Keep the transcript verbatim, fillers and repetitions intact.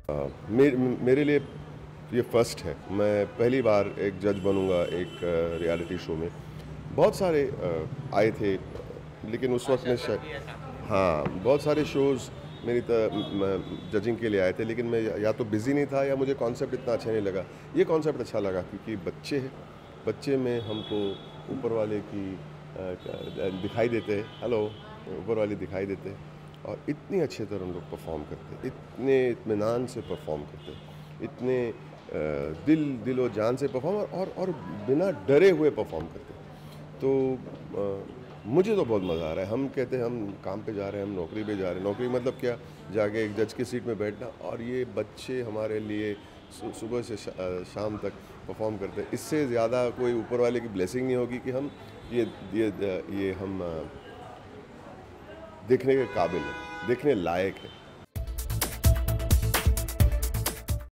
अ, मे मेरे लिए ये फर्स्ट है। मैं पहली बार एक जज बनूँगा एक रियलिटी शो में। बहुत सारे अ, आए थे लेकिन उस वक़्त आशा में शायद करती है ऐसा आपने बोला। हाँ, बहुत सारे शोज़ मेरी त म जजिंग के लिए आए थे लेकिन मैं या या तो बिज़ी नहीं था या मुझे कॉन्सेप्ट इतना अच्छा नहीं लगा। ये कॉन्सेप्ट अच्छा लगा क्योंकि बच्चे हैं, बच्चे में हमको ऊपर वाले की अ, क दिखाई देते हैं, हेलो ऊपर वाले दिखाई देते हैं और इतनी अच्छी तरह हम लोग परफ़ॉर्म करते हैं, इतने इत्मीनान से परफ़ॉर्म करते हैं, इतने अ, दिल दिलो-जान से परफ़ॉर्म और और और बिना डरे हुए परफ़ॉर्म करते हैं। तो अ, मुझे तो बहुत मज़ा आ रहा है। हम कहते हैं हम काम पे जा रहे हैं, हम नौकरी पे जा रहे हैं। नौकरी मतलब क्या? जाके एक जज की सीट में बैठना और ये बच्चे हमारे लिए सु सुबह से श अ, शाम तक परफ़ॉर्म करते हैं। इससे ज़्यादा कोई ऊपर वाले की ब्लेसिंग नहीं होगी कि हम ये ये द ये हम अ, देखने के काबिल हैं, देखने लायक हैं।